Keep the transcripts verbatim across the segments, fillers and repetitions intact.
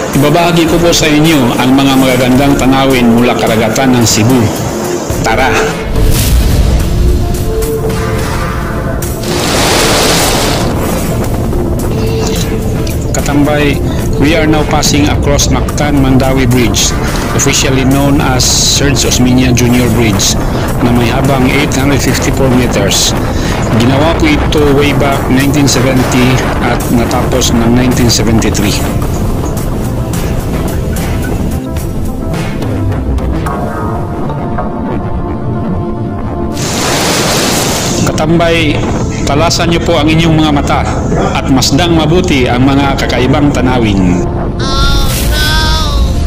Ibabahagi ko po sa inyo ang mga magagandang tanawin mula karagatan ng Cebu. Tara! Katambay, we are now passing across Mactan-Mandawi Bridge, officially known as Serge Osmeña Junior Bridge, na may habang eight hundred fifty-four meters. Ginawa ko ito way back nineteen seventy at natapos ng nineteen seventy-three. Katambay, talasan niyo po ang inyong mga mata at masdang mabuti ang mga kakaibang tanawin. Oh no!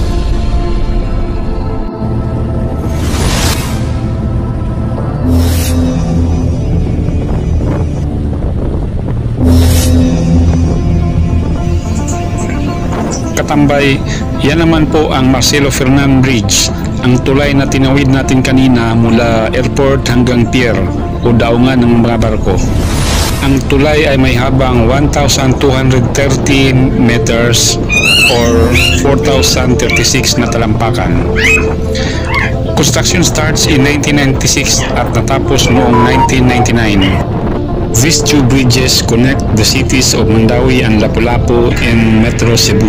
Katambay, yan naman po ang Marcelo Fernan Bridge, ang tulay na tinawid natin kanina mula airport hanggang pier o daungan ng mga barko. Ang tulay ay may habang one thousand two hundred thirty meters or four thousand thirty-six na talampakan. Construction starts in nineteen ninety-six at natapos noong nineteen ninety-nine. These two bridges connect the cities of Mandawi and Lapu-Lapu in Metro Cebu.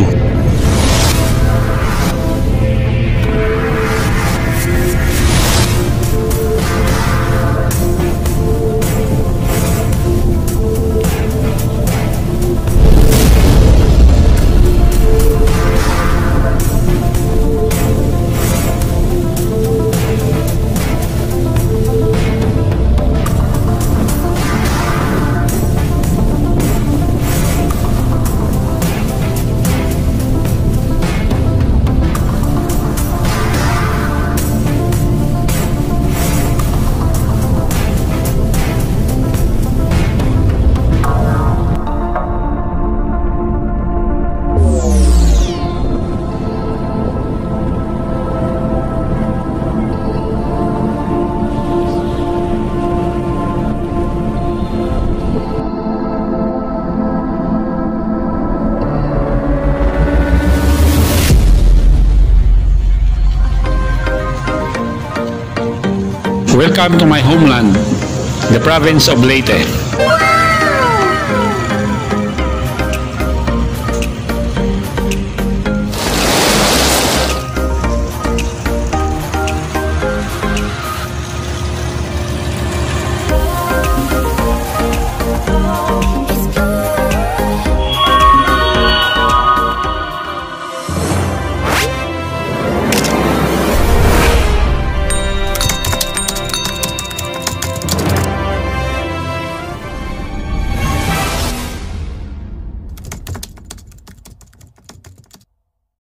Welcome to my homeland, the province of Leyte.